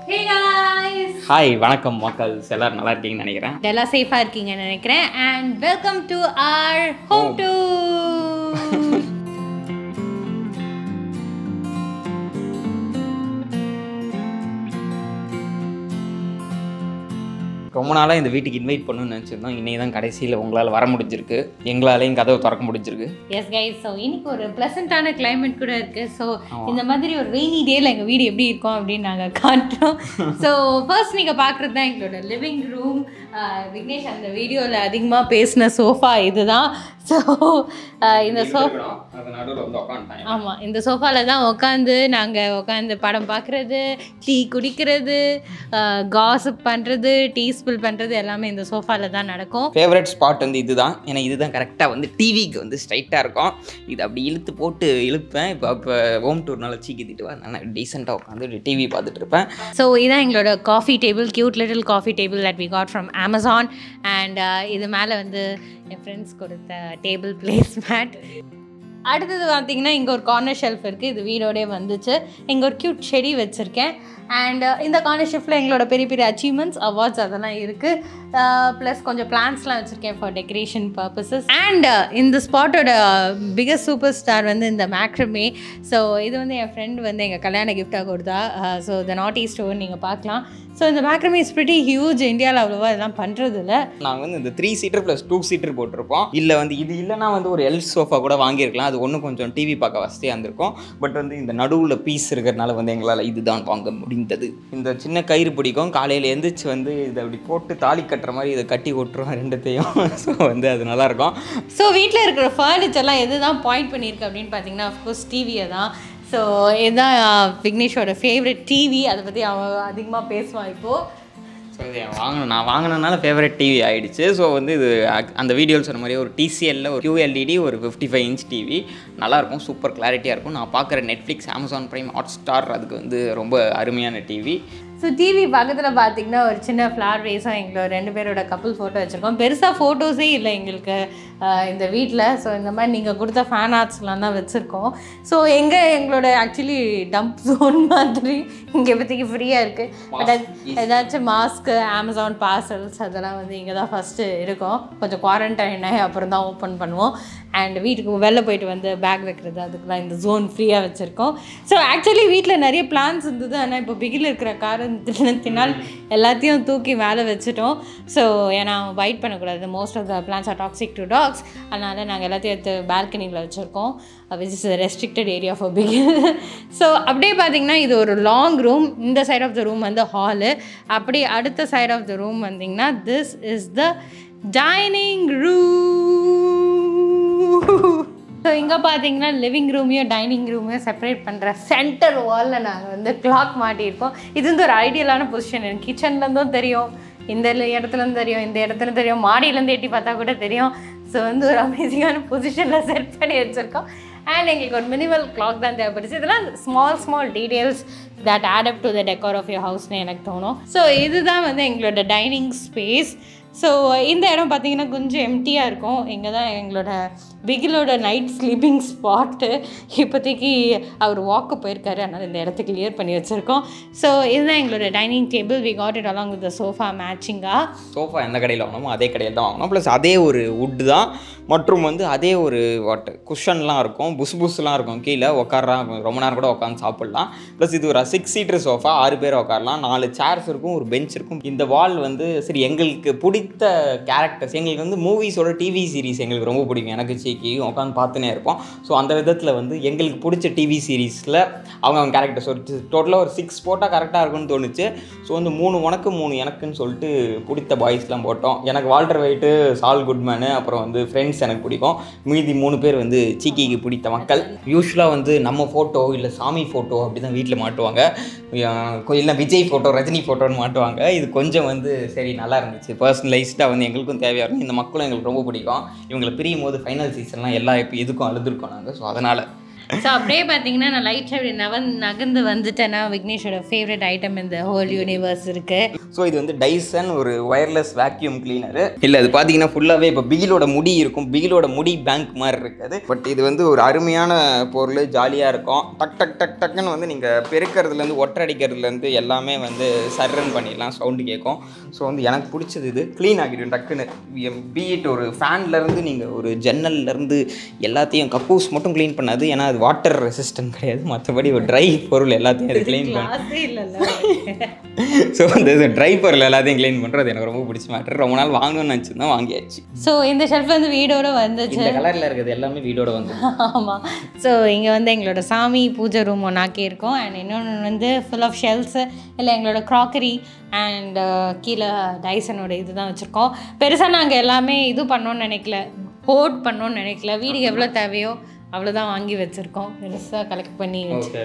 Hey guys! Hi வணக்கம் மக்கள் எல்லாரும் நல்லா இருக்கீங்கன்னு நினைக்கிறேன். எல்லாம் சேஃபா இருக்கீங்கன்னு நினைக்கிறேன் and welcome to our home tour. ரொம்ப நாளாக இந்த வீட்டுக்கு இன்வைட் பண்ணணும்னு நினச்சிருந்தோம். இன்றைக்கி தான் கடைசியில் உங்களால் வர முடிஞ்சிருக்கு, எங்களாலையும் கதவை திறக்க முடிஞ்சிருக்கு. எஸ் கைஸ், ஸோ இன்னைக்கு ஒரு ப்ளசண்ட்டான கிளைமேட் கூட இருக்குது. ஸோ இந்த மாதிரி ஒரு ரெய்னி டேயில் எங்கள் வீடு எப்படி இருக்கும் அப்படின்னு நாங்கள் காட்டுறோம். ஸோ ஃபர்ஸ்ட் நீங்கள் பார்க்குறது தான் எங்களோட லிவிங் ரூம். விக்னேஷ் அந்த வீடியோவில் அதிகமாக பேசின சோஃபா இதுதான். ஸோ இந்த சோஃபா ஆமாம், இந்த சோஃபாவில் தான் உட்காந்து படம் பார்க்குறது, டீ குடிக்கிறது, காசிப் பண்ணுறது, டீ ஸ்பில் பண்ணுறது எல்லாமே இந்த சோஃபாவில் தான் நடக்கும். ஃபேவரட் ஸ்பாட் வந்து இதுதான். ஏன்னா இதுதான் கரெக்டாக வந்து டிவிக்கு வந்து ஸ்ட்ரைட்டாக இருக்கும். இது அப்படி இழுத்து போட்டு இழுப்பேன். இப்போ ஹோம் டூர்னால சீக்கிட்டு நல்லா டீசெண்டாக உட்காந்து டிவி பார்த்துட்டு இருப்பேன். ஸோ இதான் எங்களோட coffee table, cute little coffee table that we got from Amazon. And இது மேலே வந்து என் ஃப்ரெண்ட்ஸ் கொடுத்த டேபிள் பிளேஸ் மேட். அடுத்தது பார்த்தீங்கன்னா இங்கே ஒரு கார்னர் ஷெல்ஃப் இருக்குது. இது வீடோடே வந்துச்சு. இங்கே ஒரு க்யூட் செடி வச்சுருக்கேன். அண்ட் இந்த கார்னர் ஷெல்ஃபில் எங்களோட பெரிய பெரிய அச்சீவ்மெண்ட்ஸ், அவார்ட்ஸ் அதெல்லாம் இருக்குது. ப்ளஸ் கொஞ்சம் பிளான்ஸ்லாம் வச்சுருக்கேன் ஃபார் டெக்கரேஷன் பர்பஸஸ். அண்ட் இந்த ஸ்பாட்டோட பிகஸ்ட் சூப்பர் ஸ்டார் வந்து இந்த மேக்ரமே. ஸோ இது வந்து என் ஃப்ரெண்ட் வந்து எங்கள் கல்யாண கிஃப்டாக கொடுத்தா. ஸோ த நாட்டி ஸ்டோர் நீங்கள் பார்க்கலாம். ஸோ இந்த மேக்ரமே இஸ் பிரிட்டி ஹியூஜ். இந்தியாவில் அவ்வளோவா இதெல்லாம் பண்ணுறது இல்லை. நாங்கள் வந்து இந்த 3 சீட்டர் + 2 சீட்டர் போட்டிருப்போம். இல்லை வந்து இது இல்லைனா வந்து ஒரு எல் சோஃபா கூட வாங்கியிருக்கலாம். அது ஒன்றும் கொஞ்சம் டிவி பார்க்க வசதியாக இருந்திருக்கும். பட் வந்து இந்த நடுவில் பீஸ் இருக்கிறதுனால வந்து எங்களால் இதுதான் வாங்க முடிந்தது. இந்த சின்ன கயிறு பிடிக்கும். காலையில் எழுந்திரிச்சு வந்து இதை அப்படி போட்டு தாலி கட்டுற மாதிரி இதை கட்டி விட்டுருவோம் ரெண்டுத்தையும். ஸோ வந்து அது நல்லாயிருக்கும். ஸோ வீட்டில் இருக்கிற ஃபர்னிச்சர்லாம் எது தான் பாயிண்ட் பண்ணியிருக்கு அப்படின்னு பார்த்தீங்கன்னா அஃப்கோர்ஸ் டிவியை தான். ஸோ இதுதான் விக்னேஷோட ஃபேவரட் டிவி. அதை பற்றி அவன் அதிகமாக பேசுவான் இப்போது. ஸோ இது நான் வாங்கினதுனால ஃபேவரட் டிவி ஆகிடுச்சு. ஸோ வந்து இது அந்த வீடியோவில் சொன்ன மாதிரி ஒரு டிசிஎல்ல ஒரு QLED ஒரு 55 இன்ச் டிவி நல்லாயிருக்கும். சூப்பர் கிளாரிட்டியாக இருக்கும். நான் பார்க்குற நெட்ஃப்ளிக்ஸ், அமேசான் ப்ரைம், ஹாட்ஸ்டார் அதுக்கு வந்து ரொம்ப அருமையான டிவி. ஸோ டிவி பக்கத்தில் பார்த்தீங்கன்னா ஒரு சின்ன ஃப்ளார் வேஸாக எங்களோட 2 பேரோட கப்புள் ஃபோட்டோ வச்சுருக்கோம். பெருசாக ஃபோட்டோஸே இல்லை எங்களுக்கு இந்த வீட்டில். ஸோ இந்த மாதிரி நீங்கள் கொடுத்த ஃபேன் ஆர்ட்ஸ்லாம் தான் வச்சுருக்கோம். ஸோ எங்களோட ஆக்சுவலி டம்ப் ஜோன் மாதிரி இங்கே இப்போதைக்கு ஃப்ரீயாக இருக்குது. பட் ஏதாச்சும் மாஸ்க்கு, அமேசான் பார்சல்ஸ் அதெல்லாம் வந்து இங்கே தான் ஃபஸ்ட்டு இருக்கும். கொஞ்சம் குவாரண்டைன் ஆகி அப்புறம் தான் ஓப்பன் பண்ணுவோம். அண்ட் வீட்டுக்கு வெளில போயிட்டு வந்து பேக் வைக்கிறது அதுக்கெலாம் இந்த ஜோன் ஃப்ரீயாக வச்சுருக்கோம். ஸோ ஆக்சுவலி வீட்டில் நிறைய பிளான்ஸ் இருந்தது. ஆனால் இப்போ பிகில் இருக்கிற காரணத்தினால் எல்லாத்தையும் தூக்கி மேலே வச்சுட்டோம். ஸோ ஏன்னா பைட் பண்ணக்கூடாது, most of the plants are toxic to dogs. அதனால் நாங்கள் எல்லாத்தையும் எடுத்து பால்கனியில் வச்சுருக்கோம், which is restricted area for Bigil. So அப்படியே பார்த்தீங்கன்னா இது ஒரு லாங் ரூம். இந்த சைட் ஆஃப் த ரூம் வந்து ஹாலு. அப்படி அடுத்த சைட் ஆஃப் த ரூம் வந்திங்கன்னா this is the dining room. So இங்கே பார்த்தீங்கன்னா லிவிங் ரூமையும் டைனிங் ரூமையும் செப்பரேட் பண்ணுற சென்டர் வாலில் நாங்கள் வந்து கிளாக் மாட்டியிருக்கோம். இது வந்து ஒரு ஐடியலான பொசிஷன். எனக்கு கிச்சன்லேருந்தும் தெரியும், இந்த இடத்துலேருந்து தெரியும், இந்த இடத்துல தெரியும், மாடியிலேருந்து எட்டி பார்த்தா கூட தெரியும். ஸோ வந்து ஒரு அமேசிங்கான பொசிஷனில் செட் பண்ணி வச்சுருக்கோம். அண்ட் எங்களுக்கு ஒரு மினிமல் கிளாக் தான் தேவைப்படுச்சு. இதெல்லாம் small details that add up to the decor of your ஹவுஸ்னு எனக்கு தோணும். ஸோ இதுதான் வந்து எங்களோட டைனிங் ஸ்பேஸ். ஸோ இந்த இடம் பார்த்திங்கன்னா கொஞ்சம் எம்டியாக இருக்கும். இங்கே தான் எங்களோட பிகிலோட நைட் ஸ்லீப்பிங் ஸ்பாட்டு. இப்போதைக்கு அவர் வாக்கு போயிருக்காரு, அதனால் இந்த இடத்த கிளியர் பண்ணி வச்சுருக்கோம். ஸோ இதுதான் எங்களோட dining table. We got it along with the sofa மேட்சிங்காக. சோஃபா எந்த கடையில் வாங்கினோமோ அதே கடையில் தான் வாங்கினோம். ப்ளஸ் அதே ஒரு வுட்டு தான். மற்றும் வந்து அதே ஒரு குஷன்லாம் இருக்கும், புஸ்லாம் இருக்கும். கீழே உட்காரான் ரொம்ப நேரம் கூட உட்காந்து சாப்பிட்லாம். ப்ளஸ் இது ஒரு 6 சீட்டர் சோஃபா, 6 பேர் உட்காரலாம். 4 சேர்ஸ் இருக்கும், ஒரு பெஞ்ச் இருக்கும். இந்த வால் வந்து சரி எங்களுக்கு பிடித்த கேரக்டர்ஸ், எங்களுக்கு வந்து மூவிஸோட டிவி சீரிஸ் எங்களுக்கு ரொம்ப பிடிக்கும். எனக்கு சீக்கி உட்காந்து பார்த்துனே இருப்போம். ஸோ அந்த விதத்தில் வந்து எங்களுக்கு பிடிச்ச டிவி சீரீஸில் அவங்க கேரக்டர்ஸ் ஒரு டோட்டலாக ஒரு 6 போட்டால் கரெக்டாக இருக்கும்னு தோணுச்சு. ஸோ வந்து 3 உனக்கு 3 எனக்குன்னு சொல்லிட்டு பிடித்த பாய்ஸ்லாம் போட்டோம். எனக்கு வால்டர் வைட்டு, சால் குட்மேனு, அப்புறம் வந்து ஃப்ரெண்ட்ஸ் எனக்கு பிடிக்கும். மீதி 3 பேர் வந்து சீக்கிக்கு பிடித்த மக்கள். யூஸ்வலாக வந்து நம்ம ஃபோட்டோ இல்லை சாமி ஃபோட்டோ அப்படி தான் வீட்டில் மாட்டுவாங்க. இல்லை விஜய் ஃபோட்டோ, ரஜினி ஃபோட்டோன்னு மாட்டுவாங்க. இது கொஞ்சம் வந்து சரி நல்லா இருந்துச்சு. பர்சனலைஸ்டாக வந்து எங்களுக்கும் தேவையாக இருக்கும். இந்த மக்களும் எங்களுக்கு ரொம்ப பிடிக்கும். இவங்களை பிரியும் போது ஃபைனல் சீசன்லாம் எல்லா இப்போ எதுக்கும் அழுதுருக்கோம் நாங்கள். ஸோ அதனால் ஸோ அப்படியே பார்த்தீங்கன்னா நான் லைட்டாக நகர்ந்து வந்துட்டேன்னா விக்னேஷோட ஃபேவரட் ஐட்டம் இந்த ஹோல் யூனிவர்ஸ் இருக்குது. ஸோ இது வந்து டைசன் ஒரு ஒயர்லெஸ் வேக்யூம் கிளீனரு. இல்லை அது பார்த்தீங்கன்னா ஃபுல்லாகவே இப்போ பிகிலோட முடி இருக்கும், பிகிலோட முடி பேங்க் மாதிரி இருக்காது. பட் இது வந்து ஒரு அருமையான பொருள், ஜாலியாக இருக்கும். டக் டக் டக் டக்குன்னு வந்து நீங்கள் பெருக்கிறதுலேருந்து ஒற்றடிக்கிறதுலேருந்து எல்லாமே வந்து சர்ரன் பண்ணிடலாம், சவுண்டு கேட்கும். ஸோ வந்து எனக்கு பிடிச்சது இது க்ளீன் ஆகிடும் டக்குன்னு. பீட் ஒரு ஃபேன்லேருந்து நீங்கள் ஒரு ஜன்னல்லேருந்து எல்லாத்தையும் கப்பூஸ் மட்டும் க்ளீன் பண்ணாது, ஏன்னா அது வாட்டர் ரெசிஸ்டன்ட் கிடையாது. மற்றபடி ஒரு ட்ரை பொருள் எல்லாத்தையும் அது க்ளீன் பண்ண. ஸோ அந்த ட்ரை பொருள் எல்லாத்தையும் க்ளீன் பண்ணுறது எனக்கு ரொம்ப பிடிச்ச மேட்டர். ரொம்ப நாள் வாங்கணும்னு நினச்சிருந்தா வாங்கியாச்சு. ஸோ இந்த ஷெல்ஃப் வந்து வீடோட வந்துச்சு. இந்த கலரில் இருக்கிறது எல்லாமே வீடோட வந்து. ஆமாம். ஸோ இங்கே வந்து எங்களோட சாமி பூஜை ரூம் ஒன்றாக்கி இருக்கோம். அண்ட் இன்னொன்று வந்து ஃபுல் ஆஃப் ஷெல்ஃப்ஸு இல்லை எங்களோட க்ராக்கரி அண்ட் கீழே டைசனோட இது தான் வச்சுருக்கோம். பெருசாக நாங்கள் எல்லாமே இது பண்ணோன்னு நினைக்கல, ஹோல்ட் பண்ணோன்னு நினைக்கல. வீடுக்கு எவ்வளோ தேவையோ அவ்வளோதான் வாங்கி வச்சுருக்கோம், பெருசாக கலெக்ட் பண்ணி. ஓகே.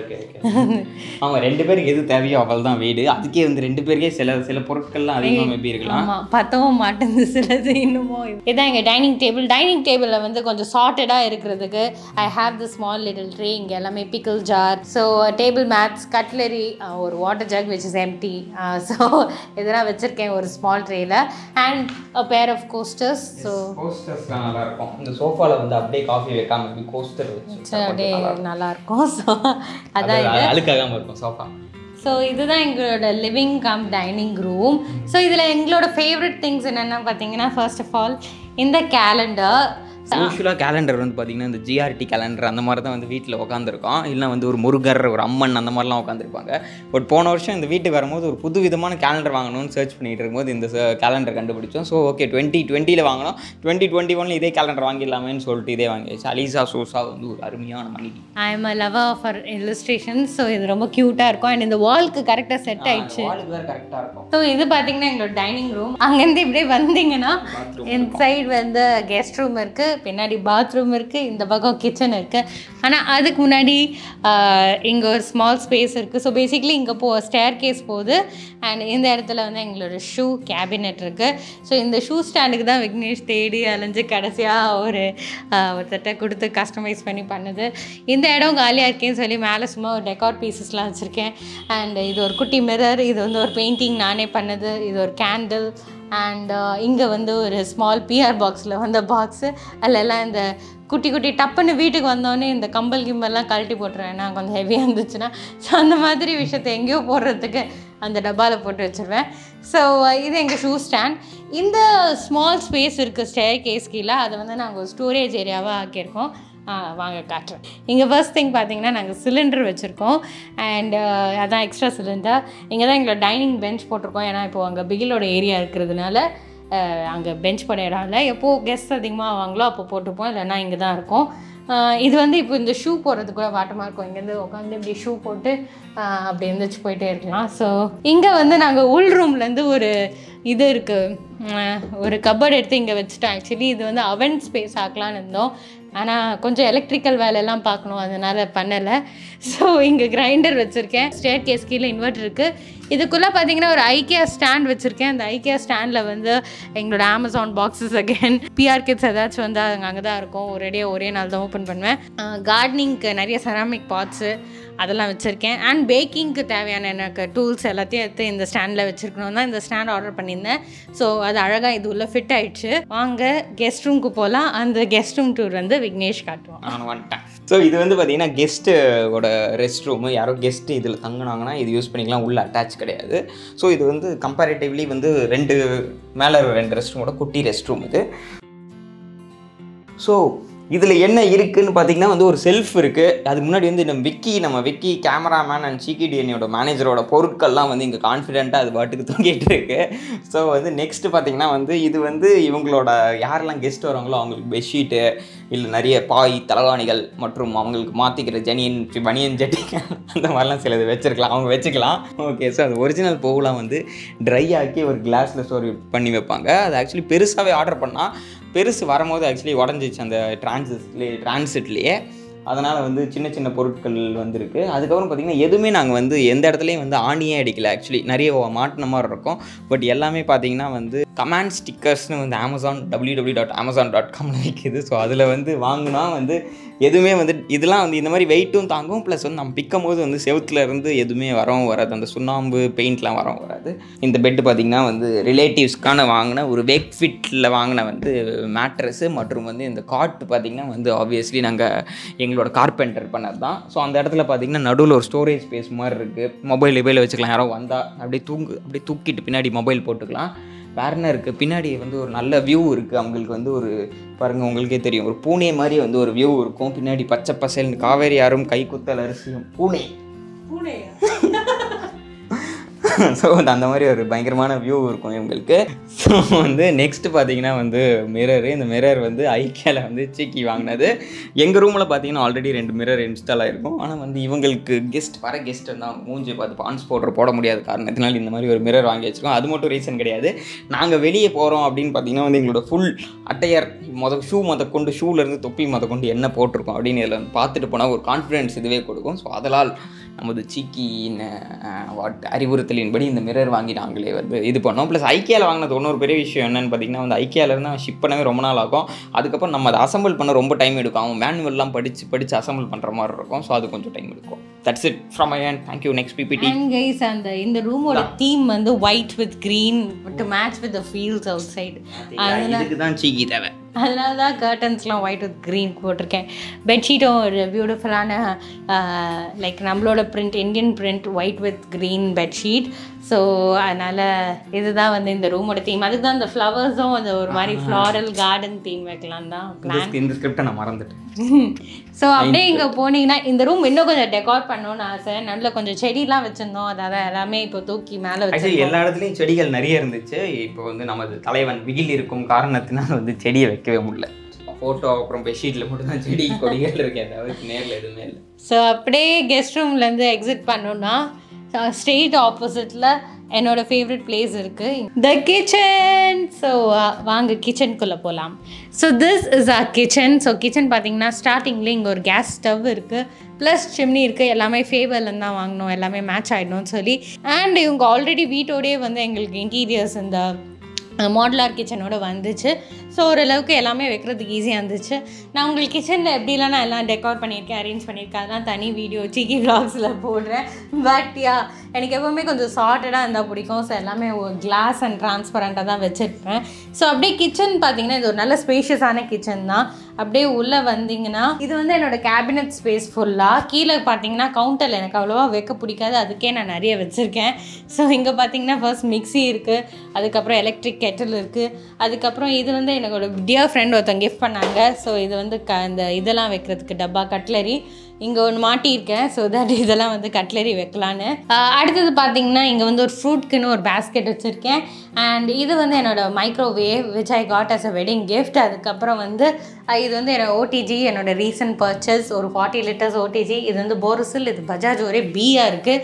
ஆமாம், 2 பேருக்கு எது தேவையோ அவள் தான் வீடு. அதுக்கே வந்து 2 பேருக்கே சில பொருட்கள்லாம் அதிகமாக மேபி இருக்கலாம். ஆமாம், பத்தவும் மாட்டேங்குது சிலது இன்னமும். இதுதான் எங்கள் டைனிங் டேபிளில் வந்து கொஞ்சம் சார்ட்டடாக இருக்கிறதுக்கு I have the small little tray. இங்கே எல்லாமே pickle jar, so table mats, cutlery, ஒரு water jug which is empty. So இதெல்லாம் வச்சுருக்கேன் ஒரு ஸ்மால் ட்ரேயில். And a pair of coasters. So கோஸ்டர்ஸ்லாம் நல்லா இருக்கும். இந்த சோஃபாவில் வந்து அப்படியே காஃபி வைக்காம கோஸ்டர் அப்படியே நல்லாயிருக்கும். ஸோ அதான் இது அழுக்காகாமல் இருக்கும் சோஃபா. ஸோ இதுதான் எங்களோட living cum dining room. So இதில் எங்களோட ஃபேவரட் திங்ஸ் என்னென்னா பார்த்தீங்கன்னா, ஃபர்ஸ்ட் ஆஃப் ஆல் இந்த கேலண்டர். யூஸ்வலாக கேலண்டர் வந்து பார்த்திங்கன்னா இந்த ஜிஆர்டி கேலண்டர் அந்த மாதிரி தான் வந்து வீட்டில் உட்காந்துருக்கோம். இல்லை வந்து ஒரு முருகர், ஒரு அம்மன் அந்த மாதிரிலாம் உட்காந்துருப்பாங்க. பட் போன வருஷம் இந்த வீட்டுக்கு வரும்போது ஒரு புது விதமான கேலண்டர் வாங்கணும்னு சர்ச் பண்ணிகிட்டு இருக்கும்போது இந்த கேலண்டர் கண்டுபிடிச்சோம். ஸோ ஓகே, 2020 வாங்கினோம், 2021 இதே கேலண்டர் வாங்கிடலாமேன்னு சொல்லிட்டு இதே வாங்கிடுச்சு. அலிசா சோசா வந்து ஒரு அருமையான மணிக்கு. I am a lover for illustration. So இது ரொம்ப க்யூட்டாக இருக்கும். அண்ட் இந்த வால்க்கு கரெக்டாக செட் ஆயிடுச்சு. வாலுக்கு வேறு கரெக்டாக இருக்கும். ஸோ இது பார்த்தீங்கன்னா எங்களோட டைனிங் ரூம். அங்கேருந்து இப்படியே வந்தீங்கன்னா இந்த சைடு வந்து கெஸ்ட் ரூம் இருக்குது, பின்னாடி பாத்ரூம் இருக்குது, இந்த பக்கம் கிச்சன் இருக்குது. ஆனால் அதுக்கு முன்னாடி இங்கே ஒரு ஸ்மால் ஸ்பேஸ் இருக்குது. ஸோ பேசிக்லி இங்கே ஸ்டேர் கேஸ் போகுது. அண்ட் இந்த இடத்துல வந்து எங்களோட ஷூ கேபினெட் இருக்குது. ஸோ இந்த ஷூ ஸ்டாண்டுக்கு தான் விக்னேஷ் தேடி அலைஞ்சு கடைசியாக ஒருத்தட்ட கொடுத்து கஸ்டமைஸ் பண்ணி பண்ணுது. இந்த இடம் காலியாக இருக்கேன்னு சொல்லி மேலே சும்மா ஒரு டெக்கார் பீசஸ்லாம் வச்சுருக்கேன். அண்ட் இது ஒரு குட்டி மிரர், இது வந்து ஒரு பெயிண்டிங் நானே பண்ணது, இது ஒரு கேண்டில். அண்ட் இங்கே வந்து ஒரு ஸ்மால் பிஆர் பாக்ஸில் வந்த பாக்ஸு, அதிலெல்லாம் இந்த குட்டி குட்டி டப்புன்னு வீட்டுக்கு வந்தோடனே இந்த கம்பல் கிம்பல்லாம் கழட்டி போட்டுருவேன் நான் கொஞ்சம் ஹெவியாக இருந்துச்சுன்னா. ஸோ அந்த மாதிரி விஷயத்தை எங்கேயோ போடுறதுக்கு அந்த டப்பாவில் போட்டு வச்சுருவேன். ஸோ இது எங்கள் ஷூ ஸ்டாண்ட். இந்த ஸ்மால் ஸ்பேஸ் இருக்குது ஸ்டேர் கேஸ் கீழே, அதை வந்து நாங்கள் ஒரு ஸ்டோரேஜ் ஏரியாவாக ஆக்கியிருக்கோம். வாங்க காட்டுறேன். இங்கே ஃபர்ஸ்ட் திங் பார்த்தீங்கன்னா நாங்கள் சிலிண்டர் வச்சுருக்கோம். அண்ட் அதான் எக்ஸ்ட்ரா சிலிண்டர். இங்கே தான் எங்களோட டைனிங் பெஞ்ச் போட்டிருக்கோம். ஏன்னா இப்போது அங்கே பிகிலோட ஏரியா இருக்கிறதுனால அங்கே பெஞ்ச் பண்ண இடம் இல்லை. எப்போது கெஸ்ட் அதிகமாக வாங்களோ அப்போ போட்டுப்போம், இல்லைன்னா இங்கே தான் இருக்கும். இது வந்து இப்போ இந்த ஷூ போடுறது கூட வாட்டமாக இருக்கும். இங்கேருந்து உட்காந்து இப்படி ஷூ போட்டு அப்படி எழுந்திரிச்சு போயிட்டே இருக்கலாம். ஸோ இங்கே வந்து நாங்கள் உள் ரூம்லேருந்து ஒரு இது இருக்குது, ஒரு கப்பர்ட் எடுத்து இங்கே வச்சுட்டோம். ஆக்சுவலி இது வந்து அவன் ஸ்பேஸ் ஆக்கலான்னு இருந்தோம், ஆனால் கொஞ்சம் எலக்ட்ரிக்கல் வேலையெல்லாம் பார்க்கணும், அதனால் பண்ணலை. ஸோ இங்கே கிரைண்டர் வச்சுருக்கேன். ஸ்டேர் கேஸ் கீழே இன்வெர்ட்டர் இருக்குது. இதுக்குள்ளே பார்த்தீங்கன்னா ஒரு ஐக்கியா ஸ்டாண்ட் வச்சுருக்கேன். அந்த ஐக்கியா ஸ்டாண்டில் வந்து எங்களோட Amazon boxes again PR kits ஏதாச்சும் வந்து அங்கே தான் இருக்கும். ஒரே நாள் தான் ஓப்பன் பண்ணுவேன். கார்டனிங்க்கு நிறைய செராமிக் பாட்ஸு அதெல்லாம் வச்சுருக்கேன். அண்ட் பேக்கிங்க்கு தேவையான எனக்கு டூல்ஸ் எல்லாத்தையும் எடுத்து இந்த ஸ்டாண்டில் வச்சுருக்கணும் தான் இந்த ஸ்டாண்ட் ஆர்டர் பண்ணியிருந்தேன். ஸோ அது அழகாக இது உள்ள ஃபிட் ஆகிடுச்சு. வாங்க கெஸ்ட் ரூமுக்கு போகலாம். அந்த கெஸ்ட் ரூம் டூர் வந்து விக்னேஷ் காட்டுவோம். நான் வந்துட்டேன். ஸோ இது வந்து பார்த்தீங்கன்னா கெஸ்ட்டோட ரெஸ்ட் ரூமு. யாரோ கெஸ்ட்டு இதில் தங்கினாங்கன்னா இது யூஸ் பண்ணிக்கலாம், உள்ள அட்டாச் கிடையாது. ஸோ இது வந்து கம்பேரிட்டிவ்லி வந்து மேலே 2 ரெஸ்ட் ரூமோட குட்டி ரெஸ்ட் ரூம் இது. ஸோ இதில் என்ன இருக்குதுன்னு பார்த்தீங்கன்னா வந்து ஒரு செல்ஃப் இருக்குது. அதுக்கு முன்னாடி வந்து நம்ம விக்கி கேமராமேன் அண்ட் சிகிடிஎனியோட மேனேஜரோட பொருட்கள்லாம் வந்து இங்கே கான்ஃபிடென்ட்டாக அது பாட்டுக்கு தூங்கிட்டு இருக்கு. ஸோ வந்து நெக்ஸ்ட்டு பார்த்தீங்கன்னா வந்து இது வந்து இவங்களோட யாரெல்லாம் கெஸ்ட் வராங்களோ அவங்களுக்கு பெட்ஷீட்டு, இல்லை நிறைய பாய், தலகாணிகள் மற்றும் அவங்களுக்கு மாற்றிக்கிற பனியன் ஜட்டி அந்த மாதிரிலாம் சிலது வச்சுருக்கலாம், அவங்க வச்சுக்கலாம். ஓகே. ஸோ அது ஒரிஜினல் பூவெலாம் வந்து ட்ரை ஆக்கி ஒரு கிளாஸில் ஸ்டோர் பண்ணி வைப்பாங்க. அது ஆக்சுவலி பெருசாகவே ஆர்டர் பண்ணால் பெருசு வரும்போது ஆக்சுவலி உடஞ்சிச்சு அந்த டிரான்சிட்லேயே. அதனால் வந்து சின்ன பொருட்கள் வந்திருக்கு. அதுக்கப்புறம் பார்த்திங்கன்னா எதுவுமே நாங்கள் வந்து எந்த இடத்துலையும் வந்து ஆணியே அடிக்கலை. ஆக்சுவலி நிறைய மாட்டின மாதிரி இருக்கும். பட் எல்லாமே பார்த்திங்கன்னா வந்து கமாண்ட் ஸ்டிக்கர்ஸ்னு வந்து www.amazon.com விற்கிது. ஸோ அதில் வந்து வாங்கினா வந்து எதுவுமே வந்து இதெல்லாம் வந்து இந்த மாதிரி வெயிட்டும் தாங்கும், ப்ளஸ் வந்து நம்ம பிக்கும் போது வந்து செவுத்துல இருந்து எதுவுமே வரவும் வராது, அந்த சுண்ணாம்பு பெயிண்ட்லாம் வரவும் வராது. இந்த பெட்டு பார்த்திங்கன்னா வந்து ரிலேட்டிவ்ஸ்க்கான வாங்கின ஒரு வேக் ஃபிட்டில் வாங்கின வந்து மேட்ரஸு மற்றும் வந்து இந்த காட் பார்த்திங்கன்னா வந்து ஆப்வியஸ்லி நாங்கள் எங்களோட கார்பெண்டர் பண்ணது தான். ஸோ அந்த இடத்துல பார்த்திங்கன்னா நடுவில் ஒரு ஸ்டோரேஜ் ஸ்பேஸ் மாதிரி இருக்குது, மொபைல் வச்சுக்கலாம், யாரோ வந்தால் அப்படியே தூக்கிட்டு பின்னாடி மொபைல் போட்டுக்கலாம். வேறு என்ன இருக்குது, பின்னாடி வந்து ஒரு நல்ல வியூ இருக்குது. அவங்களுக்கு வந்து ஒரு பாருங்கள், உங்களுக்கே தெரியும், ஒரு பூனே மாதிரி வந்து ஒரு வியூ இருக்கும். பின்னாடி பச்சை பசேல்னு காவேரி யாரும் கைக்குத்தல் அரிசியும் பூனே ஸோ வந்து அந்த மாதிரி ஒரு பயங்கரமான வியூ இருக்கும் இவங்களுக்கு. ஸோ வந்து நெக்ஸ்ட்டு பார்த்தீங்கன்னா வந்து மிரரு. இந்த மிரர் வந்து ஐக்கியாவில் வந்து சீக்கி வாங்கினது. எங்கள் ரூமில் பார்த்தீங்கன்னா ஆல்ரெடி 2 மிரர் இன்ஸ்டால் ஆகிருக்கும். ஆனால் வந்து இவங்களுக்கு வர கெஸ்ட் வந்து அவங்க மூஞ்சி பார்த்து பான்ஸ் பவுடர் போட முடியாத காரணத்தினால இந்த மாதிரி ஒரு மிரர் வாங்கி வச்சுருக்கோம். அது மட்டும் ரீசன் கிடையாது, நாங்கள் வெளியே போகிறோம் அப்படின்னு பார்த்தீங்கன்னா வந்து எங்களோட ஃபுல் அட்டையர் கொண்டு ஷூலேருந்து தொப்பி கொண்டு என்ன போட்டிருக்கோம் அப்படின்னு இதில் வந்து பார்த்துட்டு போனால் ஒரு கான்ஃபிடென்ஸ் இதுவே கொடுக்கும். ஸோ அதனால் நமது சீக்கின் அறிவுறுத்தலின்படி இந்த மிரர் வாங்கி நாங்களே வந்து இது பண்ணோம். ப்ளஸ் ஐக்கியாவில் வாங்கினது ஒரு பெரிய விஷயம் என்னென்னு பார்த்தீங்கன்னா வந்து ஐக்கியாவிலேருந்து அவன் ஷிப் பண்ணவே ரொம்ப நாள் ஆகும். அதுக்கப்புறம் நம்ம அதை அசம்பிள் பண்ண ரொம்ப டைம் எடுக்கும். அவன் மேனுவல்லாம் படித்து அசம்பிள் பண்ணுற மாதிரி இருக்கும். ஸோ அது கொஞ்சம் டைம் எடுக்கும். That's it from my hand. Thank you. Next PPT. And guys, இந்த ரூமோட தீம் வந்து white with green to match with the fields outside. அதுக்கு தான் சீக்கி தேவை. அதனால தான் கர்டன்ஸ்லாம் ஒயிட் வித் க்ரீன் போட்டிருக்கேன். பெட்ஷீட்டும் ஒரு பியூட்டிஃபுல்லான லைக் நம்மளோட print, Indian print, white with green bedsheet. So அதனால் இதுதான் வந்து இந்த ரூமோட தீம். அதுக்கு தான் இந்த ஃப்ளவர்ஸும் அந்த ஒரு மாதிரி ஃப்ளாரல் கார்டன் தீம் வைக்கலாம் தான் பிளான். இந்த ஸ்கிரிப்டை நான் மறந்துட்டேன். ஸோ அப்படியே இங்கே போனீங்கன்னா இந்த ரூம் இன்னும் கொஞ்சம் டெக்கார் பண்ணணும்னு ஆசை. நல்ல கொஞ்சம் செடியெலாம் வச்சுருந்தோம், அதாவது எல்லாமே இப்போ தூக்கி மேலே வச்சு எல்லா இடத்துலையும் செடிகள் நிறைய இருந்துச்சு. இப்போ வந்து நமது தலைவன் வெயில் இருக்கும் காரணத்தினால் வந்து செடியை வைக்கவே முடியல. ஃபோட்டோ அப்புறம் பெட்ஷீட்டில் மட்டும்தான் செடி கொடிகள் இருக்கேன், தவிர்த்து நேரில் எதுவுமே இல்லை. ஸோ அப்படியே கெஸ்ட் ரூம்லேருந்து எக்ஸிட் பண்ணோன்னா ஸ்ட்ரெயிட் ஆப்போசிட்டில் என்னோடய ஃபேவரட் பிளேஸ் இருக்குது, த கிச்சன். ஸோ வாங்க கிச்சனுக்குள்ளே போகலாம். So this is a kitchen. So kitchen பார்த்தீங்கன்னா ஸ்டார்டிங்கில் இங்கே ஒரு கேஸ் ஸ்டவ் இருக்குது, ப்ளஸ் சிம்னி இருக்குது. எல்லாமே ஃபேவர்லேருந்து தான் வாங்கினோம், எல்லாமே மேட்ச் ஆகிடணும்னு சொல்லி. அண்ட் இவங்க ஆல்ரெடி வீட்டோடையே வந்து எங்களுக்கு இன்டீரியர்ஸ் இந்த மாடுலார் கிச்சனோட வந்துச்சு. ஸோ ஓரளவுக்கு எல்லாமே வைக்கிறதுக்கு ஈஸியாக இருந்துச்சு. நான் உங்களுக்கு கிச்சனில் எப்படிலாம் நான் எல்லாம் டெக்கார் பண்ணியிருக்கேன், அரேஞ்ச் பண்ணியிருக்கேன், அதெல்லாம் தனி வீடியோ சீக்கி விளாக்ஸில் போடுறேன். பட் எனக்கு எப்போவுமே கொஞ்சம் சார்ட்டடாக இருந்தால் பிடிக்கும். ஸோ எல்லாமே ஒரு கிளாஸ் அண்ட் ட்ரான்ஸ்பரண்ட்டாக தான் வச்சுருப்பேன். ஸோ அப்படியே கிச்சன் பார்த்தீங்கன்னா இது ஒரு நல்ல ஸ்பேஷியஸான கிச்சன் தான். அப்படியே உள்ளே வந்தீங்கன்னா இது வந்து என்னோடய கேபினட் ஸ்பேஸ் ஃபுல்லாக. கீழே பார்த்தீங்கன்னா கவுண்டரில் எனக்கு அவ்வளோவா வைக்க பிடிக்காது, அதுக்கே நான் நிறைய வச்சுருக்கேன். ஸோ இங்கே பார்த்தீங்கன்னா ஃபர்ஸ்ட் மிக்ஸி இருக்குது, அதுக்கப்புறம் எலக்ட்ரிக் கெட்டில் இருக்குது, அதுக்கப்புறம் இது வந்து என்னோட டியர் ஃப்ரெண்ட் ஒருத்தவங்க கிஃப்ட் பண்ணாங்க. ஸோ இது வந்து இந்த இதெல்லாம் வைக்கிறதுக்கு டப்பா கட்லரி இங்கே ஒன்று மாட்டியிருக்கேன். ஸோ தட் இதெல்லாம் வந்து கட்லரி வைக்கலான்னு. அடுத்தது பார்த்தீங்கன்னா இங்கே வந்து ஒரு ஃப்ரூட்க்குன்னு ஒரு பேஸ்கெட் வச்சுருக்கேன். அண்ட் இது வந்து என்னோடய microwave which I got as a wedding gift. அதுக்கப்புறம் வந்து இது வந்து என்னோடய ஓடிஜி, என்னோடய ரீசன்ட் பர்ச்சேஸ், ஒரு 40 லிட்டர்ஸ் ஓடிஜி. இது வந்து போரோசில், இது பஜாஜ் ஒரே பியாக இருக்குது.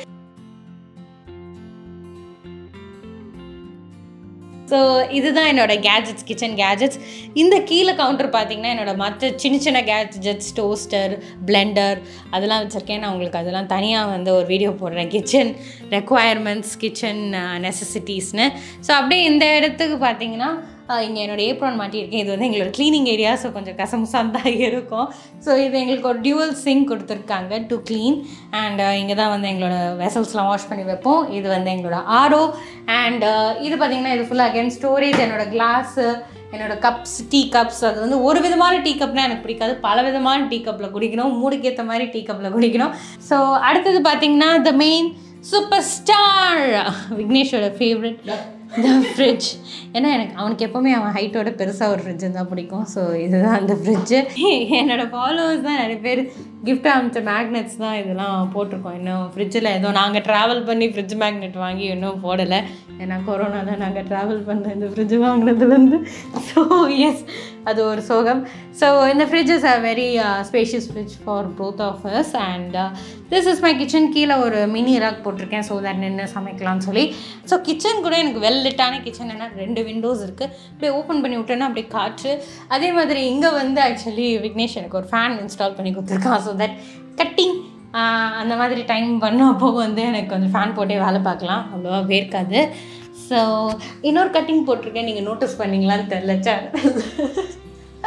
ஸோ இதுதான் என்னோடய கேஜெட்ஸ், கிச்சன் கேஜெட்ஸ். இந்த கீழே கவுண்டர் பார்த்திங்கன்னா என்னோடய மற்ற சின்ன சின்ன கேஜெட்ஸ், டோஸ்டர், பிளெண்டர் அதெல்லாம் வச்சுருக்கேன். நான் உங்களுக்கு அதெல்லாம் தனியாக வந்து ஒரு வீடியோ போடுறேன், கிச்சன் ரெக்குவயர்மெண்ட்ஸ், கிச்சன் நெசசிட்டிஸ்னு. ஸோ அப்படியே இந்த இடத்துக்கு பார்த்திங்கன்னா இங்கே என்னோடய ஏப்ரான் மாட்டியிருக்கேன். இது வந்து எங்களோட க்ளீனிங் ஏரியா. ஸோ கொஞ்சம் கசமுசான் தான் இருக்கும். ஸோ இது எங்களுக்கு ஒரு டியூவல் சிங்க் கொடுத்துருக்காங்க டு க்ளீன். அண்ட் இங்கே தான் வந்து எங்களோட வெசல்ஸ்லாம் வாஷ் பண்ணி வைப்போம். இது வந்து எங்களோட ஆரோ. அண்ட் இது பார்த்திங்கன்னா இது ஃபுல்லாக அகேன் ஸ்டோரேஜ், என்னோடய கிளாஸு, என்னோடய கப்ஸ், டீ கப்ஸ். அது வந்து ஒரு விதமான டீ கப்னால் எனக்கு பிடிக்காது, பல விதமான டீ கப்பில் குடிக்கணும், மூடுக்கு ஏற்ற மாதிரி டீ கப்பில் குடிக்கணும். ஸோ அடுத்தது பார்த்திங்கன்னா த மெயின் சூப்பர் ஸ்டார் விக்னேஷோட ஃபேவரட், த ஃப்ரிட்ஜ். ஏன்னா அவனுக்கு எப்போவுமே அவன் ஹைட்டோட பெருசாக ஒரு ஃப்ரிட்ஜ் தான் பிடிக்கும். ஸோ இதுதான் அந்த ஃப்ரிட்ஜு. என்னோடய ஃபாலோவர்ஸ் தான் நிறைய பேர் கிஃப்ட் அமைச்ச மேக்னெட்ஸ் தான் இதெல்லாம் போட்டிருக்கோம். இன்னும் ஃப்ரிட்ஜில் ஏதோ நாங்கள் ட்ராவல் பண்ணி ஃப்ரிட்ஜ் மேக்னெட் வாங்கி இன்னும் போடலை. ஏன்னா கொரோனா தான் நாங்கள் ட்ராவல் பண்ண இந்த ஃப்ரிட்ஜ் வாங்கினதுலேருந்து. ஸோ எஸ், அது ஒரு சோகம். ஸோ இந்த fridge is a very spacious fridge for both of us. And this is my kitchen. கீழே ஒரு மினி ராக் போட்டிருக்கேன், ஸோ தட் நின்று சமைக்கலாம்னு சொல்லி. ஸோ கிச்சன் கூட எனக்கு வெல் லிட்டான கிச்சன். ஏன்னா 2 விண்டோஸ் இருக்குது, அப்படியே ஓப்பன் பண்ணி விட்டேன்னா அப்படியே காற்று. அதே மாதிரி இங்கே வந்து ஆக்சுவலி விக்னேஷ் எனக்கு ஒரு ஃபேன் இன்ஸ்டால் பண்ணி கொடுத்துருக்கான். ஸோ தட் கட்டிங் அந்த மாதிரி டைம் பண்ணப்போ வந்து எனக்கு கொஞ்சம் ஃபேன் போட்டே வேலை பார்க்கலாம், அவ்வளோவா வேர்க்காது. ஸோ இன்னொரு கட்டிங் போட்டிருக்கேன், நீங்கள் நோட்டீஸ் பண்ணிங்களான்னு தெரில.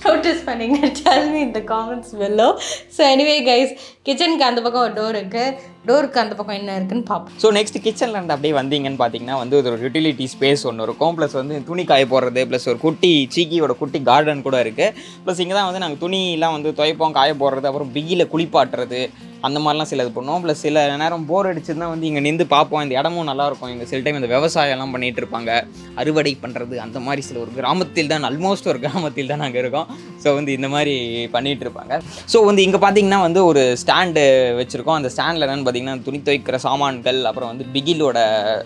நோட்டீஸ் பண்ணீங்க tell me in the comments below. So anyway guys, கிச்சனுக்கு அந்த பக்கம் ஒரு டோர் இருக்குது, டோருக்கு அந்த பக்கம் என்ன இருக்குன்னு பார்ப்போம். ஸோ நெக்ஸ்ட் கிச்சன்லேருந்து அப்படியே வந்தீங்கன்னு பார்த்தீங்கன்னா வந்து ஒரு யூட்டிலிட்டி ஸ்பேஸ் ஒன்று இருக்கும், ப்ளஸ் வந்து துணி காய போடுறது, ப்ளஸ் ஒரு குட்டி சீக்கியோட குட்டி கார்டன் கூட இருக்குது. ப்ளஸ் இங்கே தான் வந்து நாங்கள் துணியெலாம் வந்து துவைப்போம், காய போடுறது, அப்புறம் பிகியில் குளிப்பாட்டுறது அந்த மாதிரிலாம் சில இது பண்ணுவோம். ப்ளஸ் சில நேரம் போர் அடிச்சுன்னா வந்து இங்கே நின்று பார்ப்போம். இந்த இடமும் நல்லாயிருக்கும். இங்கே சில டைம் இந்த விவசாயம்லாம் பண்ணிகிட்டு இருப்பாங்க, அறுவடை பண்ணுறது அந்த மாதிரி. சில ஒரு கிராமத்தில் தான், ஆல்மோஸ்ட் ஒரு கிராமத்தில் தான் நாங்கள் இருக்கோம். ஸோ வந்து இந்த மாதிரி பண்ணிகிட்டு இருப்பாங்க. ஸோ வந்து இங்கே பார்த்தீங்கன்னா வந்து ஒரு ஸ்டாண்டு வச்சுருக்கோம். அந்த ஸ்டாண்டில் என்னென்னு பார்த்தீங்கன்னா துணி துவைக்கிற சாமான்கள், அப்புறம் வந்து பிகிலோட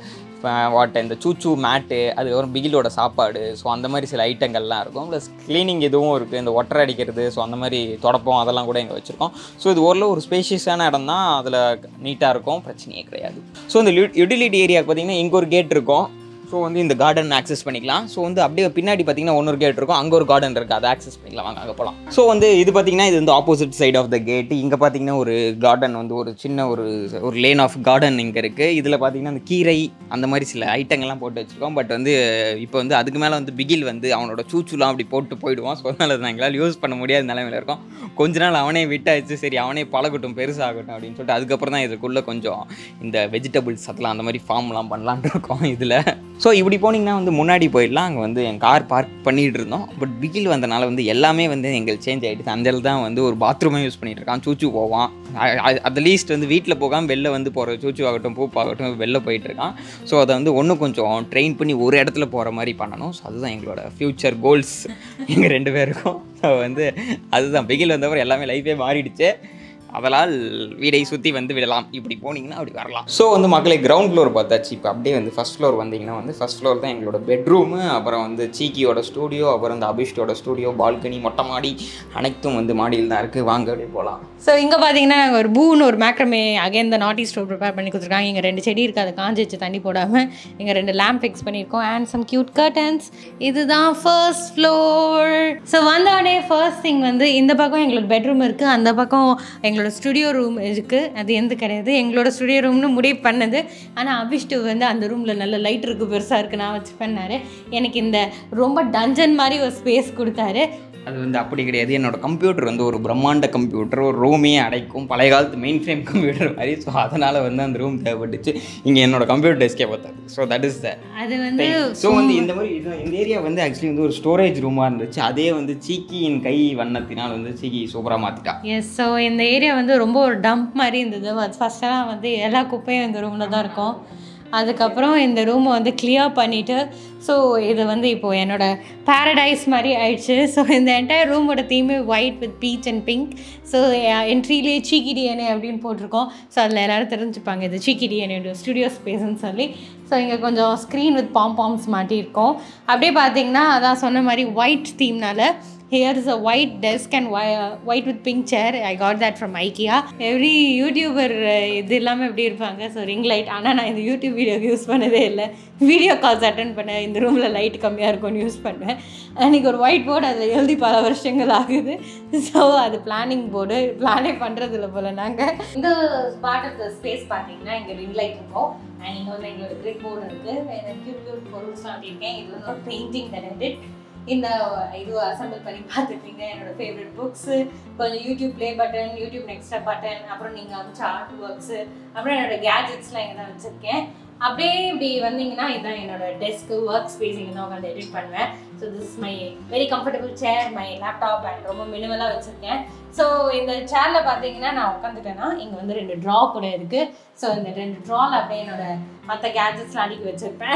இந்த சூச்சு மேட்டு, அதுக்கப்புறம் பிகிலோட சாப்பாடு, ஸோ அந்த மாதிரி சில ஐட்டங்கள்லாம் இருக்கும். ப்ளஸ் க்ளீனிங் எதுவும் இருக்குது, இந்த ஒட்டரை அடிக்கிறது, ஸோ அந்த மாதிரி தொடப்பம் அதெல்லாம் கூட இங்கே வச்சுருக்கோம். ஸோ இது ஓரளவு ஒரு ஸ்பேஷியஸான இடம் தான், அதில் நீட்டாக இருக்கும், பிரச்சனையே கிடையாது. ஸோ இந்த யூட்டிலிட்டி ஏரியாவுக்கு பார்த்தீங்கன்னா இங்கே ஒரு கேட் இருக்கும். ஸோ வந்து இந்த கார்டன் ஆக்சஸ் பண்ணிக்கலாம். ஸோ வந்து அப்படியே பின்னாடி பார்த்தீங்கன்னா ஒன்னொரு கேட் இருக்கும், அங்கே ஒரு கார்டன் இருக்குது, அதை ஆக்சஸ் பண்ணிக்கலாம். வாங்க அங்கே போகலாம். ஸோ வந்து இது பார்த்தீங்கன்னா இது வந்து opposite side of the gate. இங்கே பார்த்தீங்கன்னா ஒரு கார்டன் வந்து ஒரு சின்ன ஒரு லேன் ஆஃப் கார்டன் இங்கே இருக்குது. இதில் பார்த்தீங்கன்னா அந்த கீரை அந்த மாதிரி சில ஐட்டங்கள்லாம் போட்டு வச்சுருக்கோம். பட் வந்து இப்போ வந்து அதுக்கு மேலே வந்து பிகில் வந்து அவனோட சூச்சுலாம் அப்படி போட்டு போயிடுவான். ஸோ அதனால அதை எங்களால் யூஸ் பண்ண முடியாத நிலைமையில் இருக்கும். கொஞ்ச நாள் அவனே விட்டாச்சு, சரி அவனே பழகட்டும், பெருசாகட்டும் அப்படின்னு சொல்லிட்டு அதுக்கப்புறம் தான் இதுக்குள்ளே கொஞ்சம் இந்த வெஜிடபிள்ஸ் அதெல்லாம் அந்த மாதிரி ஃபார்ம்லாம் பண்ணலான் இருக்கோம் இதில். ஸோ இப்படி போனீங்கன்னா வந்து முன்னாடி போயிடலாம். அங்கே வந்து என் கார் பார்க் பண்ணிகிட்டு இருந்தோம். பட் பிகில் வந்தனால வந்து எல்லாமே வந்து எங்களுக்கு சேஞ்ச் ஆகிடுச்சு. அந்த இடத்துல தான் வந்து ஒரு பாத்ரூமே யூஸ் பண்ணிகிட்டு இருக்கான். சூச்சு போவான், அட்லீஸ்ட் வந்து வீட்டில் போகாமல் வெளில வந்து போகிற சூச்சு ஆகட்டும் பூப்பாகட்டும் வெளில போயிட்டுருக்கான். ஸோ அதை வந்து ஒன்றும் கொஞ்சம் ட்ரெயின் பண்ணி ஒரு இடத்துல போகிற மாதிரி பண்ணணும். ஸோ அதுதான் எங்களோட ஃப்யூச்சர் கோல்ஸ் எங்கள் 2 பேருக்கும். ஸோ வந்து அதுதான் பிகில் வந்தவரை எல்லாமே லைஃபே மாறிடுச்சு. அதனால் வீடை சுற்றி வந்து விடலாம், இப்படி போனீங்கன்னா அப்படி வரலாம். ஸோ வந்து மக்களை கிரவுண்ட் ஃப்ளோர் பார்த்தாச்சு. இப்போ அப்படியே வந்து ஃபஸ்ட் ஃப்ளோர் வந்தீங்கன்னா வந்து ஃபஸ்ட் ஃப்ளோர் தான் எங்களோட பெட்ரூமு, அப்புறம் வந்து சீக்கியோட ஸ்டூடியோ, அப்புறம் இந்த அபிஷ்டோட ஸ்டூடியோ, பால்கனி, மொட்டை மாடி அனைத்தும் வந்து மாடியில் தான் இருக்குது. வாங்க அப்படியே போகலாம். ஸோ இங்கே பார்த்தீங்கன்னா நாங்கள் ஒரு பூன்னு ஒரு மேக்ரமே அகைன் இந்த நாட்டி ஸ்டோர் ப்ரிப்பேர் பண்ணி கொடுத்துருக்காங்க. இங்கே 2 செடி இருக்குது, அதை காஞ்சி வச்சு தண்ணி போடாமல் இங்கே 2 லேம்ப் ஃபிக்ஸ் பண்ணியிருக்கோம் அண்ட் சம் க்யூட் கர்டன்ஸ். இதுதான் ஃபர்ஸ்ட் ஃப்ளோர். ஸோ வந்தோடனே ஃபர்ஸ்ட் திங் வந்து இந்த பக்கம் எங்களோட பெட்ரூம் இருக்குது, அந்த பக்கம் எங்களோட ஸ்டுடியோ ரூம் இருக்குது. அது எந்த கிடையாது, எங்களோட ஸ்டுடியோ ரூம்னு முடிவு பண்ணது. ஆனால் அபிஷ்டு வந்து அந்த ரூமில் நல்ல லைட் இருக்குது, பெருசாக இருக்குது, நான் வச்சு பண்ணார். எனக்கு இந்த ரொம்ப டஞ்சன் மாதிரி ஒரு ஸ்பேஸ் கொடுத்தாரு. அது வந்து அப்படி கிடையாது. என்னோடய கம்ப்யூட்டர் வந்து ஒரு பிரம்மாண்ட கம்ப்யூட்டர், ஒரு ரூமே அடைக்கும், பழைய காலத்து மெயின் ஃப்ரேம் கம்ப்யூட்டர் மாதிரி. ஸோ அதனால் வந்து அந்த ரூம் தேவைப்பட்டுச்சு. இங்கே என்னோட கம்ப்யூட்டர் டெஸ்கே பார்த்தாது. ஸோ தட் இஸ் த அது வந்து. ஸோ வந்து இந்த மாதிரி இந்த ஏரியா வந்து ஆக்சுவலி வந்து ஒரு ஸ்டோரேஜ் ரூமாக இருந்துச்சு. அதே வந்து சீக்கியின் கை வண்ணத்தினால் வந்து சீக்கி சூப்பராக மாற்றிட்டா. எஸ். ஸோ இந்த ஏரியா வந்து ரொம்ப ஒரு டம்ப் மாதிரி இருந்தது. ஃபஸ்ட்டெல்லாம் வந்து எல்லா குப்பையும் இந்த ரூமில் தான் இருக்கும். அதுக்கப்புறம் இந்த ரூமை வந்து கிளியர் பண்ணிவிட்டு ஸோ இது வந்து இப்போது என்னோடய பேரடைஸ் மாதிரி ஆயிடுச்சு. ஸோ இந்த என்டையர் ரூமோட தீமே white with peach and pink. So என்ட்ரிலேயே சீக்கி டிஎன்ஏ அப்படின்னு போட்டிருக்கோம். ஸோ அதில் எல்லோரும் தெரிஞ்சுப்பாங்க இது சீக்கி டிஎன்ஏ ஸ்டுடியோ ஸ்பேஸ்ன்னு சொல்லி. ஸோ இங்கே கொஞ்சம் ஸ்க்ரீன் வித் பாம்ஸ் மாட்டியிருக்கோம். அப்படியே பார்த்தீங்கன்னா அதான் சொன்ன மாதிரி ஒயிட் தீம்னால here is a white desk and white with pink chair. I got that from IKEA. Every YouTuber இது எல்லாமே எப்படி இருப்பாங்க. So ring light. ஆனால் நான் இந்த யூடியூப் வீடியோக்கு யூஸ் பண்ணதே இல்லை. வீடியோ கால்ஸ் அட்டன் பண்ணேன், இந்த ரூமில் லைட் கம்மியாக இருக்கும்னு யூஸ் பண்ணுவேன். அன்றைக்கி ஒரு ஒயிட் போர்டு அதில் எழுதி பல வருஷங்கள் ஆகுது. ஸோ அது பிளானிங் போர்டு, பிளானே பண்ணுறதில்ல போல் நாங்கள். இந்த பார்ட் ஆஃப் த ஸ்பேஸ் பார்த்தீங்கன்னா இங்கே ரிங் லைட் இருக்கும் அண்ட் இங்கே வந்து எங்களோட கிரிட் போர்டு இருக்குது. கியூட் பொருள்ஸ்லாம் அப்படியிருக்கேன். இது வந்து ஒரு பெயிண்டிங் தட் இந்த இது அசம்பிள் பண்ணி பார்த்துருப்பீங்க. என்னோடய ஃபேவரட் புக்ஸு, கொஞ்சம் YouTube play button, YouTube next button, அப்புறம் நீங்கள் அமைச்ச ஆர்ட் ஒர்க்ஸு, அப்புறம் என்னோடய கேஜெட்ஸ்லாம் இங்கே தான் வச்சுருக்கேன். அப்படியே இப்படி வந்தீங்கன்னா இதுதான் என்னோட டெஸ்க்கு, ஒர்க் ஸ்பேஸ். இங்கே தான் உட்காந்து எடிட் பண்ணுவேன். So this is my very comfortable chair, my laptop and ரொம்ப மினிமலாக வச்சுருக்கேன். ஸோ இந்த சேரில் பார்த்தீங்கன்னா நான் உட்காந்துட்டேன்னா இங்கே வந்து 2 ட்ரா கூட இருக்குது. ஸோ இந்த 2 ட்ராவில் அப்படியே என்னோடய மற்ற கேஜெட்ஸ்லாம் அடுக்கி வச்சுருப்பேன்.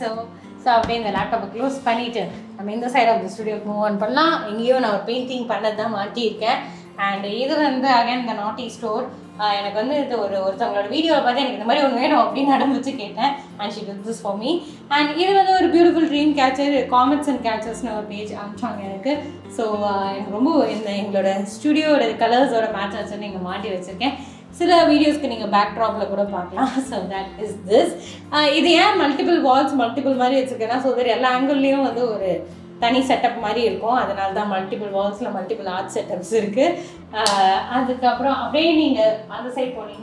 ஸோ அப்படியே இந்த லேப்டாப்பை க்ளோஸ் பண்ணிவிட்டு நம்ம இந்த சைட் ஆஃப் த ஸ்டுடியோக்கு மூவ் ஆன் பண்ணலாம். எங்கேயும் நான் ஒரு பெயிண்டிங் பண்ணது தான் மாட்டியிருக்கேன். அண்ட் இது வந்து அகைன் இந்த நாட்டி ஸ்டோர். எனக்கு வந்து இது ஒருத்தவங்களோட வீடியோவில் பார்த்து எனக்கு இந்த மாதிரி ஒன்று வேணும் அப்படின்னு நடந்துச்சு கேட்டேன். And she did this for me. And இது வந்து ஒரு beautiful dream catcher, comets and கேச்சர்ஸ்னு ஒரு பேஜ் அனுப்பிச்சாங்க எனக்கு. ஸோ எனக்கு ரொம்ப எங்களோட ஸ்டுடியோட கலர்ஸோட மேட்ச் ஆச்சுன்னு இங்கே மாட்டி வச்சுருக்கேன். சில வீடியோஸ்க்கு நீங்கள் பேக் ட்ராப்பில் கூட பார்க்கலாம். So that is this. இது ஏன் மல்டிபிள் வால்ஸ் மல்டிபிள் மாதிரி வச்சுருக்கேன்னா ஸோ தட் எல்லா ஆங்கிள்லேயும் வந்து ஒரு தனி செட்டப் மாதிரி இருக்கும். அதனால தான் மல்டிபிள் வால்ஸில் மல்டிபிள் ஆர்ட் செட்டப்ஸ் இருக்குது. அதுக்கப்புறம் அப்படியே நீங்கள் அந்த சைட் போனீங்கன்னா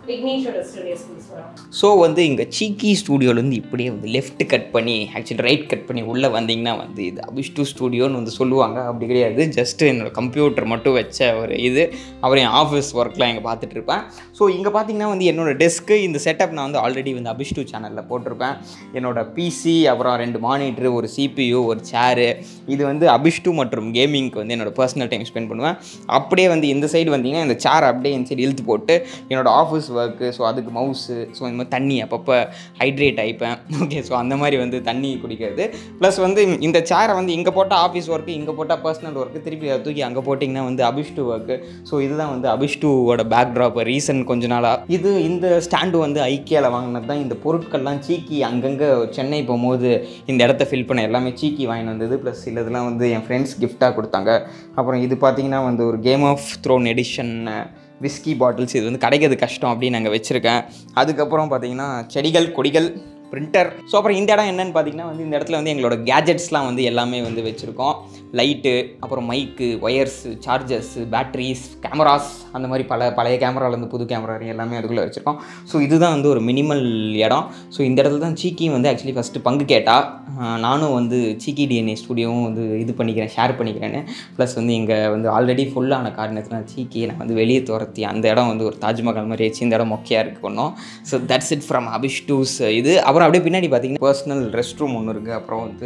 விக்னேஷோட ஸ்டுடியோஸ் வரும். ஸோ வந்து இங்கே சீக்கி ஸ்டூடியோலேருந்து இப்படியே வந்து லெஃப்ட் கட் பண்ணி ஆக்சுவலி ரைட் கட் பண்ணி உள்ளே வந்தீங்கன்னா வந்து இது அபிஷ்டு ஸ்டூடியோன்னு வந்து சொல்லுவாங்க. அப்படி கிடையாது, ஜஸ்ட்டு என்னோடய கம்ப்யூட்டர் மட்டும் வச்ச ஒரு இது. அப்புறம் என் ஆஃபீஸ் ஒர்க்லாம் இங்கே பார்த்துட்ருப்பேன். ஸோ இங்கே பார்த்தீங்கன்னா வந்து என்னோடய டெஸ்க்கு இந்த செட்டப் நான் வந்து ஆல்ரெடி வந்து அபிஷ்டு சேனலில் போட்டிருப்பேன். என்னோடய பிசி, அப்புறம் 2 மானிட்டரு, ஒரு CPU, ஒரு சேரு. இது வந்து அபிஷ்டு மற்றும் கேமிங்க்கு வந்து என்னோடய பர்சனல் டைம் ஸ்பெண்ட் பண்ணுவேன். அப்படியே வந்து இந்த சைடு வந்தீங்கன்னா இந்த சேர் அப்படியே இந்த சைடு இழுத்து போட்டு என்னோடய ஆஃபீஸ் ஒர்க்கு, ஸோ அதுக்கு மவுஸு, ஸோ இந்த மாதிரி தண்ணி அப்பப்போ ஹைட்ரேட் ஆகிப்பேன். ஓகே, ஸோ அந்த மாதிரி வந்து தண்ணி குடிக்கிறது. ப்ளஸ் வந்து இந்த சேரை வந்து இங்கே போட்டால் ஆஃபீஸ் ஒர்க்கு, இங்கே போட்டால் பர்சனல் ஒர்க்கு, திருப்பி அதை தூக்கி அங்கே போட்டிங்கன்னா வந்து அபிஷ்டு ஒர்க்கு. ஸோ இதுதான் வந்து அபிஷ்டுவோட பேக் ட்ராப் ரீசன் கொஞ்ச நாளாக. இந்த ஸ்டாண்டு வந்து ஐக்கியாவில் வாங்கினது தான். இந்த பொருட்கள்லாம் சீக்கி அங்கங்கே சென்னை போகும்போது இந்த இடத்த ஃபில் பண்ண எல்லாமே சீக்கி வாங்கிட்டு வந்தது. ப்ளஸ் இதெல்லாம் வந்து என் ஃப்ரெண்ட்ஸ் கிஃப்டாக கொடுத்தாங்க. அப்புறம் இது பார்த்திங்கன்னா வந்து ஒரு Game of Throne edition whisky bottles. இது வந்து கிடைக்கிறது கஷ்டம் அப்படின்னு நாங்கள் வச்சுருக்கேன். அதுக்கப்புறம் பார்த்தீங்கன்னா செடிகள், கொடிகள், பிரிண்டர். ஸோ அப்புறம் இந்த இடம் என்னென்னு பார்த்தீங்கன்னா வந்து இந்த இடத்துல வந்து எங்களோட கேஜெட்ஸ்லாம் வந்து எல்லாமே வந்து வச்சுருக்கோம். லைட்டு, அப்புறம் mic, wires, chargers, batteries, cameras, அந்த மாதிரி பழைய கேமராலேருந்து புது கேமரா எல்லாமே அதுக்குள்ளே வச்சுருக்கோம். ஸோ இதுதான் வந்து ஒரு மினிமல் இடம். ஸோ இந்த இடத்துல தான் சீக்கி வந்து ஆக்சுவலி ஃபஸ்ட்டு பங்கு கேட்டால் நானும் வந்து சீக்கி DNA ஸ்டூடியோவும் வந்து இது பண்ணிக்கிறேன், ஷேர் பண்ணிக்கிறேன்னு. ப்ளஸ் வந்து இங்கே வந்து ஆல்ரெடி ஃபுல்லான காரணத்தில் சீக்கியை நான் வந்து வெளியே துரத்தி அந்த இடம் வந்து ஒரு தாஜ்மஹால் மாதிரி வச்சு இந்த இடம் மொக்கையாக இருக்குது பண்ணோம். ஸோ தட்ஸ் இட் ஃப்ரம் அபிஷ்டூஸ் இது. அப்புறம் அப்படியே பின்னாடி பார்த்தீங்கன்னா பர்சனல் ரெஸ்ட் ரூம் ஒன்று இருக்குது. அப்புறம் வந்து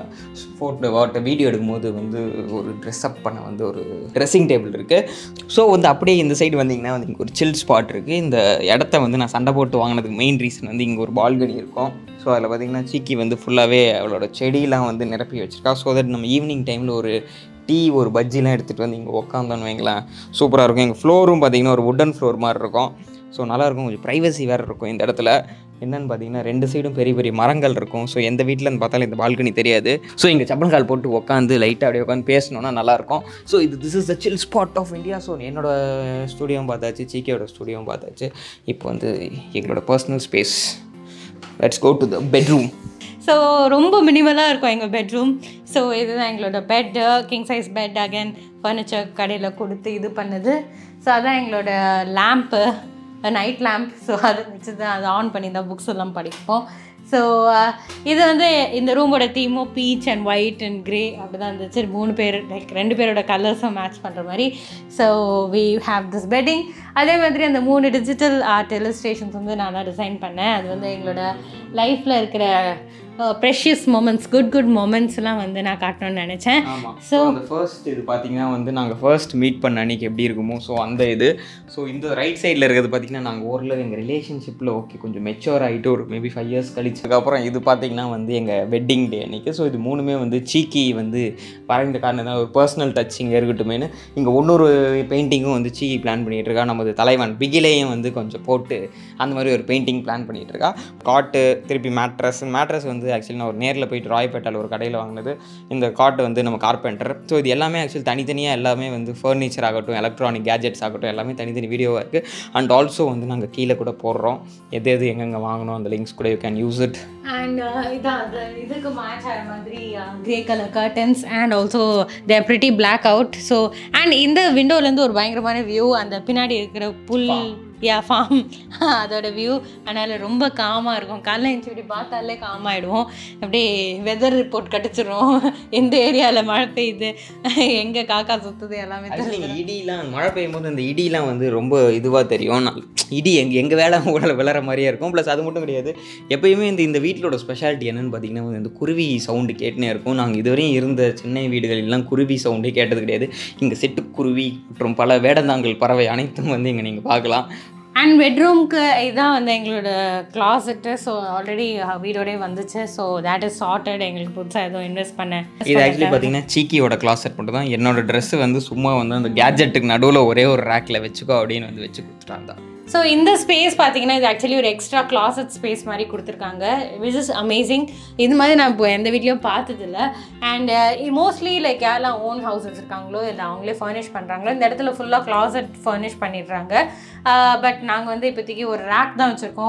நம்ம வீடியோ எடுக்கும்போது வந்து ஒரு ட்ரெஸ்அப் பண்ண வந்து ஒரு ட்ரெஸ்ஸிங் டேபிள் இருக்குது. ஸோ வந்து அப்படியே இந்த சைடு வந்தீங்கன்னா வந்து இங்கே ஒரு சில் ஸ்பாட் இருக்குது. இந்த இடத்த வந்து நான் சண்டை போட்டு வாங்கினதுக்கு மெயின் ரீசன் வந்து இங்கே ஒரு பால்கனி இருக்கும். ஸோ அதில் பார்த்திங்கன்னா சீக்கி வந்து ஃபுல்லாகவே அவளோட செடியெலாம் வந்து நிரப்பி வச்சுருக்கா. ஸோ தட் நம்ம ஈவினிங் டைமில் ஒரு டீ, ஒரு பஜ்ஜிலாம் எடுத்துகிட்டு வந்து இங்கே உட்காந்தோன்னு வைங்களேன், சூப்பராக இருக்கும். எங்கள் ஃப்ளோரும் பார்த்திங்கன்னா ஒரு வுட்டன் ஃப்ளோர் மாதிரி இருக்கும். ஸோ நல்லாயிருக்கும். கொஞ்சம் ப்ரைவசி வேறு இருக்கும் இந்த இடத்துல. என்னென்னு பார்த்தீங்கன்னா 2 சைடும் பெரிய பெரிய மரங்கள் இருக்கும். ஸோ எந்த வீட்டில்னு பார்த்தாலும் இந்த பால்கனி தெரியாது. ஸோ இங்கே சப்பல் போட்டு உட்காந்து லைட்டாக அப்படியே உட்காந்து பேசணுன்னா நல்லாயிருக்கும். So this is the chill spot of India. So என்னோடய ஸ்டூடியோவும் பார்த்தாச்சு, சீக்கியோட ஸ்டூடியோவும் பார்த்தாச்சு. இப்போ வந்து எங்களோட personal space. Let's go to the bedroom. So ரொம்ப மினிமலாக இருக்கும் எங்கள் பெட்ரூம். ஸோ இதுதான் எங்களோட bed, king size bed. Again furniture கடையில் கொடுத்து இது பண்ணுது. ஸோ அதான் எங்களோட லேம்ப்பு, நைட் லேம்ப். ஸோ அதை வச்சு தான் அதை ஆன் பண்ணி தான் புக்ஸ் எல்லாம் படிப்போம். ஸோ இது வந்து இந்த ரூமோட தீமும் peach and white and grey அப்படி தான் இருந்துச்சு. 3 பேர் லைக் 2 பேரோட கலர்ஸும் மேட்ச் பண்ணுற மாதிரி. So we have this bedding. அதே மாதிரி அந்த 3 டிஜிட்டல் ஆர்ட் இல்லஸ்ட்ரேஷன்ஸ் வந்து நான் தான் டிசைன் பண்ணேன். அது வந்து எங்களோட லைஃப்பில் இருக்கிற ப்ரெஷியஸ் மொமெண்ட்ஸ், குட் மொமெண்ட்ஸ்லாம் வந்து நான் காட்டணும்னு நினச்சேன். ஸோ அந்த ஃபர்ஸ்ட் இது பார்த்திங்கன்னா வந்து நாங்கள் ஃபர்ஸ்ட் மீட் பண்ண அன்றைக்கி எப்படி இருக்குமோ ஸோ அந்த இது. ஸோ இந்த ரைட் சைடில் இருக்கிறது பார்த்திங்கன்னா நாங்கள் ஓரளவு எங்கள் ரிலேஷன்ஷிப்பில் ஓகே கொஞ்சம் மெச்சூர் ஆகிட்டு ஒரு மேபி 5 இயர்ஸ் கழிச்சதுக்கப்புறம் இது பார்த்திங்கன்னா வந்து எங்கள் வெட்டிங் டே அன்றைக்கி. ஸோ இது 3மே வந்து சீக்கி வந்து வரைந்த காரணம் தான் ஒரு பர்சனல் டச் இங்கே இருக்கட்டுமேனு இங்கே இன்னொரு பெயிண்டிங்கும் வந்து சீக்கி பிளான் பண்ணிகிட்ருக்கா. நமது தலைவன் பிகிலேயும் வந்து கொஞ்சம் போட்டு அந்த மாதிரி ஒரு பெயிண்டிங் பிளான் பண்ணிகிட்ருக்கா. காட்டு, திருப்பி மேட்ரஸ் வந்து ஆக்சுவலி நான் ஒரு நேரில் போயிட்டு ராய்பேட்டால் ஒரு கடையில் வாங்கினது. இந்த காட்டு வந்து நம்ம கார்பெண்டர். ஸோ இது எல்லாமே ஆக்சுவலி தனித்தனியாக எல்லாமே வந்து ஃபர்னிச்சர் ஆகட்டும், எலக்ட்ரானிக் கேஜெட்ஸ் ஆகட்டும், எல்லாமே தனித்தனி வீடியோவாக இருக்குது. அண்ட் ஆல்சோ வந்து நாங்கள் கீழே கூட போடுறோம் எது எங்கெங்கே வாங்கணும் அந்த லிங்க்ஸ் கூட you can use it. And இதான் இதுக்கு மேட்ச் ஆகிற மாதிரி grey colour curtains and also they are pretty blackout. So and இந்த விண்டோலேருந்து ஒரு பயங்கரமான வியூ, அந்த பின்னாடி இருக்கிற புல் ஃபார்ம் அதோட வியூ. அதனால் ரொம்ப காமாக இருக்கும். காலைல எழுந்து இப்படி பார்த்தாலே காமாகிடுவோம். அப்படியே வெதர் ரிப்போர்ட் கிடச்சிரும், எந்த ஏரியாவில் மழை பெய்யுது, எங்கே காக்கா சுற்றுது எல்லாமே தெரியும். இடிலாம் மழை பெய்யும் போது அந்த இடிலாம் வந்து ரொம்ப இதுவாக தெரியும். இடி எங்கள் வேலை உடலை விளற மாதிரியே இருக்கும். ப்ளஸ் அது மட்டும் கிடையாது, எப்போயுமே இந்த வீட்டிலோட ஸ்பெஷாலிட்டி என்னென்னு பார்த்தீங்கன்னா இந்த குருவி சவுண்டு கேட்டுனே இருக்கும். நாங்கள் இதுவரையும் இருந்த சென்னை வீடுகளெல்லாம் குருவி சவுண்டே கேட்டது கிடையாது. இங்கே சிட்டுக்குருவி மற்றும் பல வேடந்தாங்கல் பறவை அனைத்தும் வந்து இங்கே நீங்கள் பார்க்கலாம். அண்ட் பெட்ரூம்க்கு இதான் வந்து எங்களோட கிளாசெட்டு. ஸோ ஆல்ரெடி வீடோடய வந்துச்சு. So that is sorted. எங்களுக்கு புதுசாக எதுவும் இன்வெஸ்ட் பண்ணேன். இது ஆக்சுவலி பார்த்தீங்கன்னா சீக்கியோட கிளாசெட் மட்டும் தான். என்னோடய ட்ரெஸ்ஸு வந்து சும்மா வந்து அந்த கேஜெட்டுக்கு நடுவில் ஒரே ஒரு ரேக்கில் வச்சுக்கோ அப்படின்னு வந்து வச்சு கொடுத்துட்டாங்க. ஸோ இந்த ஸ்பேஸ் பார்த்தீங்கன்னா இது ஆக்சுவலி ஒரு எக்ஸ்ட்ரா கிளாசெட் ஸ்பேஸ் மாதிரி கொடுத்துருக்காங்க. Which is amazing. இது மாதிரி நான் இப்போ எந்த வீட்லேயும் பார்த்ததில்ல. அண்ட் மோஸ்ட்லி லைக் யாரெல்லாம் ஓன் ஹவுஸ் வச்சுருக்காங்களோ இல்லை அவங்களே ஃபர்னிஷ் பண்ணுறாங்களோ இந்த இடத்துல ஃபுல்லாக கிளாசெட் ஃபர்னிஷ் பண்ணிடுறாங்க. பட் நாங்கள் வந்து இப்போதைக்கு ஒரு ரேக் தான் வச்சுருக்கோம்.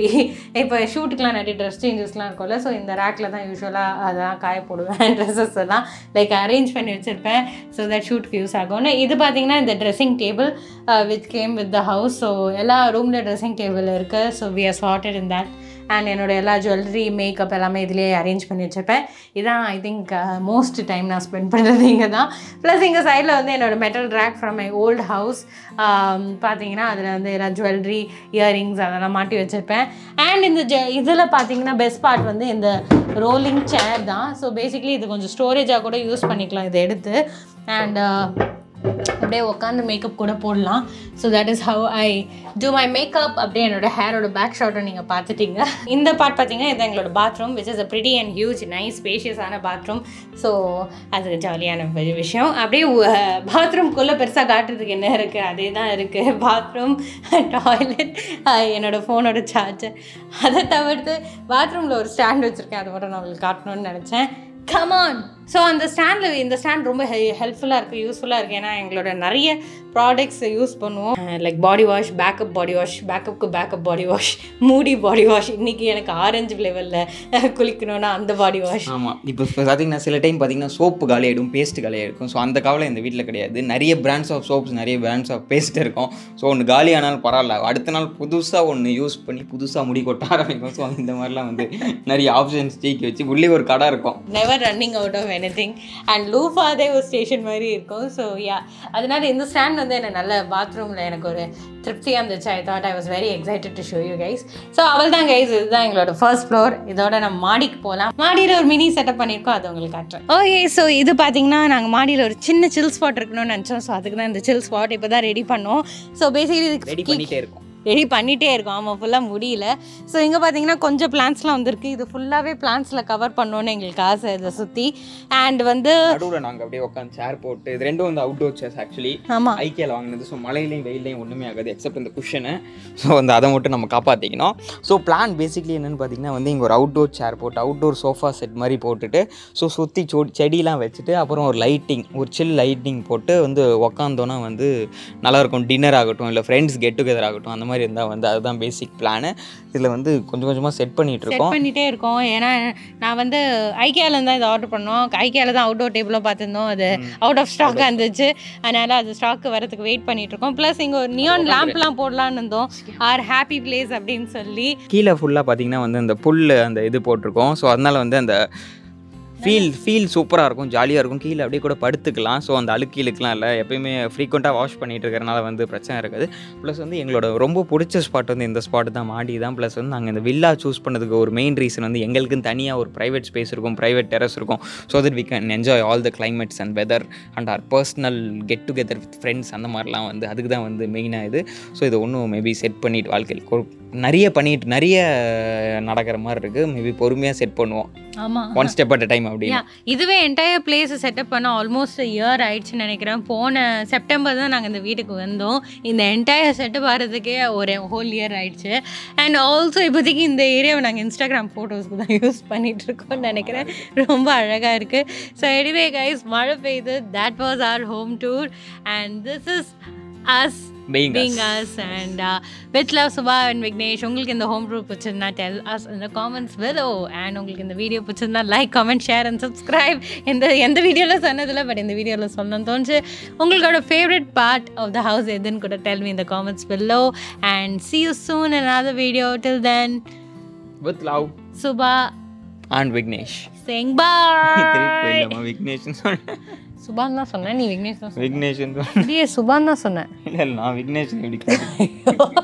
இப்போ ஷூட்டுக்கெலாம் நிறைய ட்ரெஸ் சேஞ்சஸ்லாம் இருக்கும்ல. ஸோ இந்த ரேக்கில் தான் யூஸ்வலாக அதெல்லாம் காய போடுவேன். ட்ரெஸ்ஸஸ் எல்லாம் லைக் அரேஞ்ச் பண்ணி வச்சுருப்பேன். ஸோ தட் ஷூட்டுக்கு யூஸ் ஆகும்னு. இது பார்த்தீங்கன்னா இந்த dressing table with came with the house. So எல்லா ரூமில் ட்ரெஸ்ஸிங் டேபிள் இருக்குது. So we are sorted in that. And என்னோடய எல்லா ஜுவல்லரி மேக்கப் எல்லாமே இதிலே அரேஞ்ச் பண்ணி வச்சுருப்பேன். இதான் ஐ திங்க் மோஸ்ட் டைம் நான் ஸ்பெண்ட் பண்ணுறது இங்கே தான். ப்ளஸ் இங்கே சைடில் வந்து என்னோடய metal rack from my old house பார்த்தீங்கன்னா அதில் வந்து எல்லா ஜுவல்லரி இயரிங்ஸ் அதெல்லாம் மாட்டி வச்சுருப்பேன். அண்ட் இந்த இதில் பார்த்தீங்கன்னா பெஸ்ட் பார்ட் வந்து இந்த ரோலிங் சேர் தான். ஸோ பேசிக்லி இது கொஞ்சம் ஸ்டோரேஜாக கூட யூஸ் பண்ணிக்கலாம் இதை எடுத்து. அண்ட் அப்படியே உட்காந்து மேக்கப் கூட போடலாம். So that is how I do my makeup. அப்படியே என்னோட ஹேரோட பேக் ஷாட்டை நீங்கள் பார்த்துட்டீங்க. இந்த பார்ட் பார்த்தீங்கன்னா இது எங்களோட bathroom, which is a pretty and huge nice ஸ்பேஷியஸான பாத்ரூம். ஸோ அது ஜாலியான விஷயம். அப்படியே பாத்ரூம்குள்ளே பெருசாக காட்டுறதுக்கு என்ன இருக்குது, அதே தான் இருக்குது. பாத்ரூம், டாய்லெட், என்னோடய ஃபோனோட சார்ஜர். அதை தவிர்த்து பாத்ரூமில் ஒரு ஸ்டாண்ட் வச்சுருக்கேன். அதை மட்டும் நான் உங்களுக்கு காட்டணும்னு நினச்சேன். கமான். ஸோ அந்த இந்த ஸ்டாண்ட் ரொம்ப ஹெல்ப்ஃபுல்லாக இருக்குது, யூஸ்ஃபுல்லாக இருக்குது. ஏன்னா எங்களோட நிறைய ப்ராடக்ட்ஸ் யூஸ் பண்ணுவோம். Like body wash, backup body wash, backup body wash, moody body wash. இன்றைக்கி எனக்கு ஆரஞ்சு ஃப்ளேவரில் குளிக்கணும்னா அந்த பாடி வாஷ். ஆமாம், இப்போ பார்த்தீங்கன்னா சில டைம் பார்த்தீங்கன்னா சோப்பு காலியாகிடும், பேஸ்ட் காலியாகிருக்கும். ஸோ அந்த கவலை இந்த வீட்டில் கிடையாது. நிறைய பிராண்ட்ஸ் ஆஃப் சோப்ஸ், நிறைய பிராண்ட்ஸ் ஆஃப் பேஸ்ட் இருக்கும். ஸோ ஒன்று காலியானாலும் பரவாயில்ல, அடுத்த நாள் புதுசாக ஒன்று யூஸ் பண்ணி புதுசாக முடி கொட்ட ஆரம்பிக்கும். ஸோ இந்த மாதிரிலாம் வந்து நிறைய ஆப்ஷன்ஸ் ஜெயிக்க வச்சு உள்ளே ஒரு கடை இருக்கும். Never running out of anything. And லூஃபாதே ஒரு ஸ்டேஷன் மாதிரி இருக்கும். ஸோ யா, அதனால இந்த ஸ்டாண்ட் வந்து என்ன நல்ல பாத்ரூமில் எனக்கு ஒரு திருப்தியாக இருந்துச்சு. I thought I was very excited to show you guys. So அவள் தான் கைஸ், இதுதான் எங்களோட ஃபர்ஸ்ட் ஃப்ளோர். இதோட நம்ம மாடிக்கு போகலாம். மாடியில் ஒரு மினி செட்டப் பண்ணியிருக்கோம், அது உங்களுக்கு காட்டுறேன். ஓகே, ஸோ இது பார்த்தீங்கன்னா நாங்கள் மாடியில் ஒரு சின்ன சில் ஸ்பாட் இருக்கணும்னு நினச்சோம். ஸோ அதுக்கு தான் இந்த சில் ஸ்பாட் இப்போ தான் ரெடி பண்ணோம். ஸோ பேசிக்கலி ரெடி பண்ணிகிட்டே இருக்கோம். ரெடி பண்ணிகிட்டே இருக்கோம். ஆமாம், ஃபுல்லாக முடியல. ஸோ இங்கே பார்த்தீங்கன்னா கொஞ்சம் பிளான்ஸ்லாம் வந்துருக்கு. இது ஃபுல்லாகவே பிளான்ஸில் கவர் பண்ணணுன்னு எங்களுக்கு ஆசை இதை சுற்றி. அண்ட் வந்து நடுவில் நாங்கள் அப்படியே உட்காந்து சேர் போட்டு, இது ரெண்டும் வந்து அவுட்டோர் சேர்ஸ் ஆக்சுவலி. ஆமாம், ஐக்கியாவில் வாங்கினது. ஸோ மழையிலையும் வெயிலையும் ஒன்றுமே ஆகாது எக்ஸப்ட் இந்த குஷனு. ஸோ வந்து அதை மட்டும் நம்ம காப்பாற்றிக்கணும். ஸோ பிளான் பேசிக்லி என்னென்னு பார்த்தீங்கன்னா வந்து இங்கே ஒரு அவுட்டோர் சேர் போட்டு, அவுட்டோர் சோஃபா செட் மாதிரி போட்டுட்டு, ஸோ சுற்றி செடியெலாம் வச்சுட்டு, அப்புறம் ஒரு லைட்டிங், ஒரு சில் லைட்டிங் போட்டு வந்து உக்காந்தோன்னா வந்து நல்லாயிருக்கும். டின்னர் ஆகட்டும், இல்லை ஃப்ரெண்ட்ஸ் கெட் டுகெதர் ஆகட்டும், அந்த மாதிரி இருந்தால் வந்து அதுதான் பேசிக் பிளானு. இதில் வந்து கொஞ்சம் கொஞ்சமாக செட் பண்ணிகிட்டே இருக்கோம். ஏன்னா நான் வந்து ஐக்கியாவில் தான் இதை ஆர்டர் பண்ணோம். ஐக்கியாவில் தான் அவுட்டோர் டேபிளும் பார்த்துருந்தோம். அது அவுட் ஆஃப் ஸ்டாக்காக இருந்துச்சு. அதனால் அது ஸ்டாக்கு வரதுக்கு வெயிட் பண்ணிகிட்டு இருக்கோம். ப்ளஸ் இங்கே ஒரு நியான் லேம்ப்லாம் போடலான்னு இருந்தோம். ஆர் ஹாப்பி பிளேஸ் அப்படின்னு சொல்லி. கீழே ஃபுல்லாக பார்த்தீங்கன்னா வந்து அந்த புல் அந்த இது போட்டிருக்கோம். ஸோ அதனால் வந்து அந்த ஃபீல் சூப்பராக இருக்கும், ஜாலியாக இருக்கும். கீழே அப்படியே கூட படுத்துக்கலாம். ஸோ அந்த அழுக்கீழுக்கெலாம் இல்லை, எப்பயுமே ஃப்ரீக்வெண்ட்டாக வாஷ் பண்ணிகிட்டு இருக்கிறனால வந்து பிரச்சனை இருக்காது. ப்ளஸ் வந்து எங்களோட ரொம்ப பிடிச்ச ஸ்பாட் வந்து இந்த ஸ்பாட் தான், மாடி தான். ப்ளஸ் வந்து நாங்கள் இந்த வில்லா சூஸ் பண்ணதுக்கு ஒரு மெயின் ரீசன் வந்து எங்களுக்குன்னு தனியாக ஒரு ப்ரைவேட் ஸ்பேஸ் இருக்கும், ப்ரைவேட் டெரஸ் இருக்கும். So that we can enjoy all the climates and weather and our personal get together with friends. அந்த மாதிரிலாம் வந்து அதுக்கு தான் வந்து மெயினாக இது. ஸோ இதை ஒன்றும் மேபி செட் பண்ணிவிட்டு வாழ்க்கையில் நிறைய நடக்கிற மாதிரி இருக்குது. மேபி பொறுமையாக செட் பண்ணுவோம். ஆமாம், one step at a time. அப்படின்னா இதுவே என்டையர் பிளேஸை செட்டப் பண்ண ஆல்மோஸ்ட் இயர் ஆயிடுச்சுன்னு நினைக்கிறேன். போன செப்டம்பர் தான் நாங்கள் இந்த வீட்டுக்கு வந்தோம். இந்த என்டையர் செட்டப் ஆகிறதுக்கே ஒரு ஹோல் இயர் ஆயிடுச்சு. அண்ட் ஆல்சோ இப்போதைக்கு இந்த ஏரியாவை நாங்கள் இன்ஸ்டாகிராம் ஃபோட்டோஸ்க்கு தான் யூஸ் பண்ணிகிட்டு இருக்கோம்னு நினைக்கிறேன். ரொம்ப அழகாக இருக்குது. ஸோ எனிவே கைஸ், மழை பெய்யுது. That was our home tour and this is us being us and with love Subha and Vignesh. உங்களுக்கு இந்த ஹோம் டூர் பிடிச்சிருந்தா tell us in the comments below. and உங்களுக்கு இந்த வீடியோ பிடிச்சிருந்தா like, comment, share and subscribe. எந்த வீடியோவில் சொன்னதில்லை, but இந்த வீடியோவில் சொல்லணும்னு தோணுச்சு. உங்களோட favourite part of the house எதுன்னு கூட tell me in the comments below and see you soon in another video. Till then, with love, Subha and Vignesh saying bye. Vignesh சுபான் தான் சொன்னேன், நீ விக்னேஷ் தான் சொன்ன. விக்னேஷ் சுபான் தான் சொன்னேன். இல்லை, நான் விக்னேஷ் எப்படி